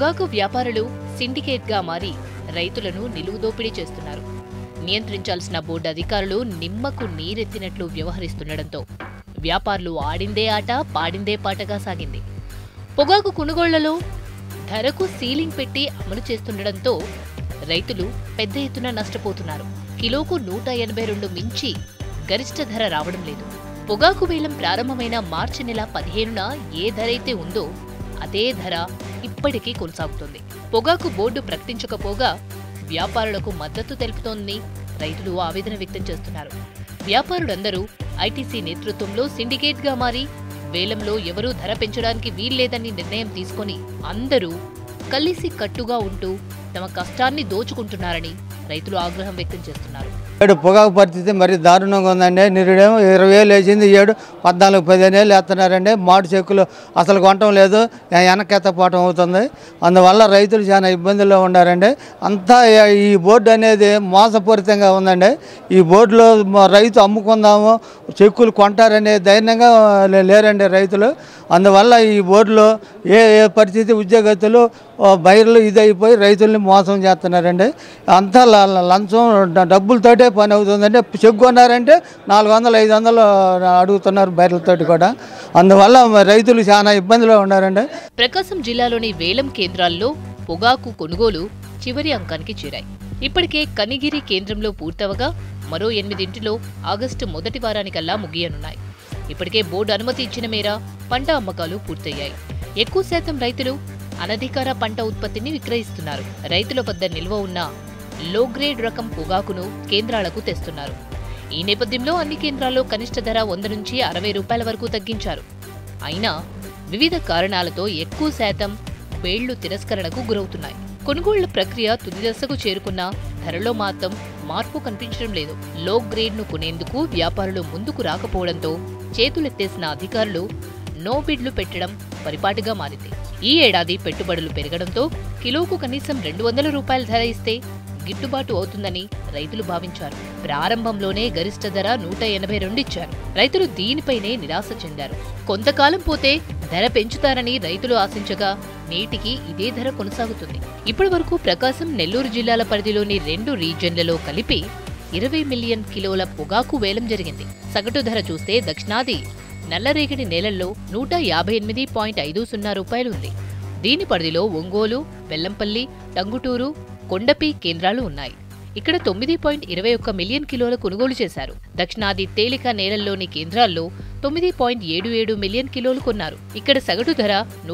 పొగాకు వ్యాపారులు సిండికేట్గా మారి రైతులను నిలువుదోపిడీ చేస్తున్నారు. నియంత్రించాల్సిన బోర్డు అధికారులు నిమ్మకు నీరెత్తినట్లు వ్యవహరిస్తుండటంతో వ్యాపారులు ఆడిందే ఆట పాడిందే పాటగా సాగింది. పొగాకు కొనుగోళ్లలో ధరకు సీలింగ్ పెట్టి అమలు చేస్తుండటంతో రైతులు పెద్ద ఎత్తున నష్టపోతున్నారు. కిలోకు 182 మించి గరిష్ట ధర రావడం లేదు. పొగాకు వేలం ప్రారంభమైన మార్చి నెల 15న ఏ ధర అయితే ఉందో అదే ధర ఇప్పటికీ కొనసాగుతోంది. పొగాకు బోర్డు ప్రకటించకపోగా వ్యాపారులకు మద్దతు తెలుపుతోందని రైతులు ఆవేదన వ్యక్తం చేస్తున్నారు. వ్యాపారులందరూ ఐటీసీ నేతృత్వంలో సిండికేట్గా మారి వేలంలో ఎవరూ ధర పెంచడానికి వీల్లేదని నిర్ణయం తీసుకుని అందరూ కలిసి కట్టుగా ఉంటూ తమ కష్టాన్ని దోచుకుంటున్నారని రైతులు ఆగ్రహం వ్యక్తం చేస్తున్నారు. పొగాకు పరిస్థితి మరి దారుణంగా ఉందండి. నిరుడేమో 20,000 వేసింది, 14-15 వేస్తున్నారండి. మాడు చెక్కులు అసలు కొనటం లేదు, వెనకెత్తపోవటం అవుతుంది. అందువల్ల రైతులు చాలా ఇబ్బందుల్లో ఉన్నారండి. అంతా ఈ బోర్డు అనేది మోసపూరితంగా ఉందండి. ఈ బోర్డులో రైతు అమ్ముకుందాము, చెక్కులు కొంటారనే ధైర్యంగా లేరండి రైతులు. అందువల్ల ఈ బోర్డులో ఏ పరిస్థితి ఉద్యోగస్తులు బైర్లు ఇదైపోయి రైతుల్ని మోసం చేస్తున్నారండి. అంతా లంచం డబ్బులతోటే పని అవుతుందంటే చెక్ కొన్నారంటే 400-500 అడుగుతున్నారు బైర్లతోటి కూడా. అందువల్ల రైతులు చాలా ఇబ్బందిలో ఉన్నారండి. ప్రకాశం జిల్లాలోని వేలం కేంద్రాల్లో పొగాకు కొనుగోలు చివరి అంకానికి చేరాయి. ఇప్పటికే కనిగిరి కేంద్రంలో పూర్తవగా మరో 8 ఆగస్టు మొదటి వారానికల్లా ముగియనున్నాయి. ఇప్పటికే బోర్డు అనుమతి ఇచ్చిన మేర పంట అమ్మకాలు పూర్తయ్యాయి. ఎక్కువ శాతం రైతులు అనధికార పంట ఉత్పత్తిని విక్రయిస్తున్నారు. రైతుల వద్ద నిల్వ ఉన్న లో గ్రేడ్ రకం పొగాకును కేంద్రాలకు తెస్తున్నారు. ఈ నేపథ్యంలో అన్ని కేంద్రాల్లో కనిష్ట ధర 100 నుంచి 60 రూపాయల వరకు తగ్గించారు. అయినా వివిధ కారణాలతో ఎక్కువ శాతం బేళ్లు తిరస్కరణకు గురవుతున్నాయి. కొనుగోళ్ల ప్రక్రియ తుది దశకు చేరుకున్న ధరలో మాత్రం మార్పు కనిపించడం లేదు. లో గ్రేడ్ను కొనేందుకు వ్యాపారులు ముందుకు రాకపోవడంతో చేతులెత్తేసిన అధికారులు నో బిడ్లు పెట్టడం పరిపాటిగా మారింది. ఈ ఏడాది పెట్టుబడులు పెరగడంతో కిలోకు కనీసం 200 రూపాయల ధర ఇస్తే గిట్టుబాటు అవుతుందని రైతులు భావించారు. ప్రారంభంలోనే గరిష్ట ధర 182 ఇచ్చారు. రైతులు దీనిపైనే నిరాశ చెందారు. కొంతకాలం పోతే ధర పెంచుతారని రైతులు ఆశించగా నేటికి ఇదే ధర కొనసాగుతుంది. ఇప్పటి వరకు ప్రకాశం, నెల్లూరు జిల్లాల పరిధిలోని 2 రీజియన్లలో కలిపి 20 మిలియన్ కిలోల పొగాకు వేలం జరిగింది. సగటు ధర చూస్తే దక్షిణాది నల్లరేగడి నేలల్లో 158.50 రూపాయలు ఉంది. దీని పరిధిలో ఒంగోలు, బెల్లంపల్లి, టంగుటూరు, కొండపి కేంద్రాలు ఉన్నాయి. ఇక్కడ 9.21 మిలియన్ కిలోల కొనుగోలు చేశారు. దక్షిణాది తేలిక నేలల్లోని కేంద్రాల్లో 9.77 మిలియన్ కిలోలు కొన్నారు. ఇక్కడ సగటు ధర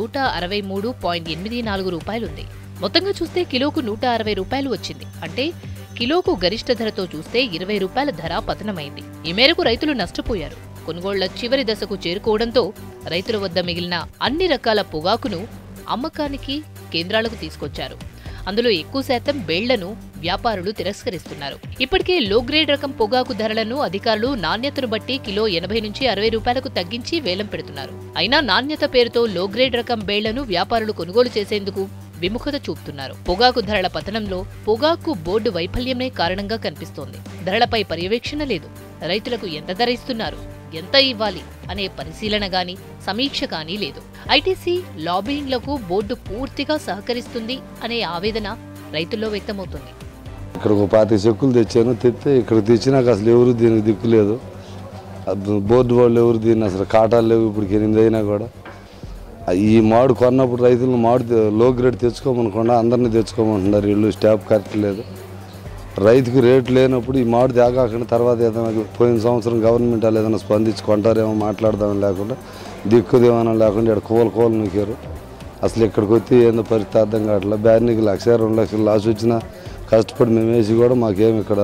163.84 రూపాయలుంది. మొత్తంగా చూస్తే కిలోకు 160 రూపాయలు వచ్చింది. అంటే కిలోకు గరిష్ట ధరతో చూస్తే 20 రూపాయల ధర పతనమైంది. ఈ మేరకు రైతులు నష్టపోయారు. కొనుగోళ్ల చివరి దశకు చేరుకోవడంతో రైతుల వద్ద మిగిలిన అన్ని రకాల పొగాకును అమ్మకానికి కేంద్రాలకు తీసుకొచ్చారు. అందులో ఎక్కువ శాతం బేళ్లను వ్యాపారులు తిరస్కరిస్తున్నారు. ఇప్పటికే లో గ్రేడ్ రకం పొగాకు ధరలను అధికారులు నాణ్యతను బట్టి కిలో 80 నుంచి 60 రూపాయలకు తగ్గించి వేలం పెడుతున్నారు. అయినా నాణ్యత పేరుతో లో గ్రేడ్ రకం బేళ్లను వ్యాపారులు కొనుగోలు చేసేందుకు విముఖత చూపుతున్నారు. పొగాకు ధరల పతనంలో పొగాకు బోర్డు వైఫల్యమే కారణంగా కనిపిస్తోంది. ధరలపై పర్యవేక్షణ లేదు. రైతులకు ఎంత ధర ఇస్తున్నారు, ఎంత ఇవ్వాలి అనే పరిశీలన గాని, సమీక్ష కానీ లేదు. ఐటీసీ లాబింగ్లకు బోర్డు పూర్తిగా సహకరిస్తుంది అనే ఆవేదన రైతుల్లో వ్యక్తమవుతుంది. ఇక్కడ 25 చెక్కులు తెచ్చాను. తెస్తే ఇక్కడ తెచ్చినాక అసలు ఎవరు దీనికి దిక్కు లేదు. బోర్డు వాళ్ళు ఎవరు దీన్ని అసలు కాటాలు లేవు. ఇప్పుడు 8 అయినా కూడా ఈ మాడు కొన్నప్పుడు రైతులను మాడు లో గ్రేడ్ తెచ్చుకోమనుకుండా అందరినీ తెచ్చుకోమంటున్నారు. వీళ్ళు స్టాప్ కరెక్ట్ లేదు. రైతుకు రేటు లేనప్పుడు ఈ మాడు తేగాకుండా తర్వాత ఏదైనా పోయిన సంవత్సరం గవర్నమెంట్ వాళ్ళు ఏదైనా స్పందించి కొంటారేమో మాట్లాడదామని లేకుండా దిక్కుదేమన్నా లేకుండా ఇక్కడ కోలు నూకారు. అసలు ఇక్కడికి వచ్చి ఏందో పరిస్థితి అర్థం కావట్లేదు. బ్యానీకి 1,00,000-2 లక్షలు లాస్ వచ్చినా కష్టపడి మేము వేసి కూడా మాకేమి ఇక్కడ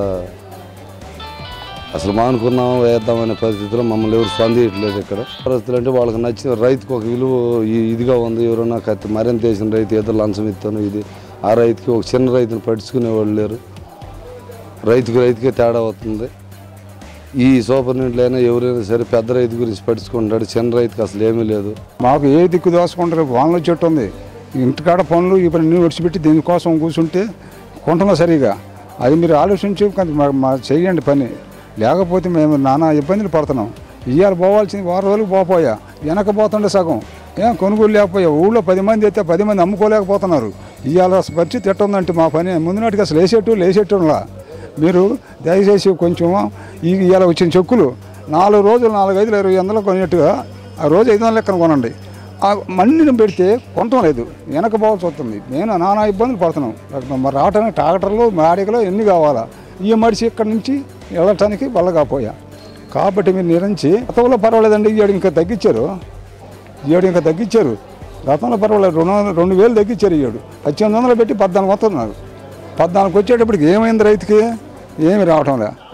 అసలు మానుకున్నాము వేద్దామనే పరిస్థితిలో మమ్మల్ని ఎవరు స్పందించట్లేదు. ఇక్కడ పరిస్థితులు అంటే వాళ్ళకి నచ్చిన రైతుకు ఒక విలువ ఇదిగా ఉంది. ఎవరన్నా మరింత వేసిన రైతు ఏదో లంచం ఇస్తాను ఇది ఆ రైతుకి ఒక చిన్న రైతుని పట్టించుకునేవాళ్ళు లేరు. రైతుకే తేడా అవుతుంది. ఈ సూపరింటెండెంట్లైనా ఎవరైనా సరే పెద్ద రైతు గురించి పట్టించుకుంటాడు. చిన్న రైతుకి అసలు ఏమీ లేదు. మాకు ఏ దిక్కు దోసుకుంటారు. వానలో చెట్టు ఉంది, ఇంటికాడ పనులు ఈ పని విడిచిపెట్టి దీనికోసం కూర్చుంటే కొంటున్నా సరిగా అది మీరు ఆలోచించి చేయండి పని. లేకపోతే మేము నానా ఇబ్బందులు పడుతున్నాం. ఇవాళ పోవాల్సింది 6 రోజులకు పోయా వెనకపోతుండే సగం ఏం కొనుగోలు లేకపోయా ఊళ్ళో 10 మంది అయితే 10 మంది అమ్ముకోలేకపోతున్నారు. ఇవాళ పరిస్థితి ఎట్టుందంటే మా పని ముందు నాటికి అసలు లేసేట్టులా మీరు దయచేసి కొంచెం ఇవాళ వచ్చిన చెక్కులు 4 రోజులు 4, 5, 20 కొనేట్టుగా ఆ రోజు 500 లెక్కన కొనండి. ఆ మండిని పెడితే కొనటం లేదు, వెనకపోవాల్సి వస్తుంది. నేను నానా ఇబ్బందులు పడుతున్నాం. మరి రావటానికి ట్రాక్టర్లు మాడికలు ఎన్ని కావాలా, ఈ మడిచి ఇక్కడి నుంచి వెళ్ళటానికి వల్లకపోయా. కాబట్టి మీరు నిరంచి గతంలో పర్వాలేదండి, ఈ ఏడు ఇంకా తగ్గించారు. గతంలో పర్వాలేదు 2,000 తగ్గించారు. ఈ ఏడు 1800 పెట్టి 14 వస్తున్నారు. 14 వచ్చేటప్పటికి ఏమైంది రైతుకి? ఏమి రావటం లే.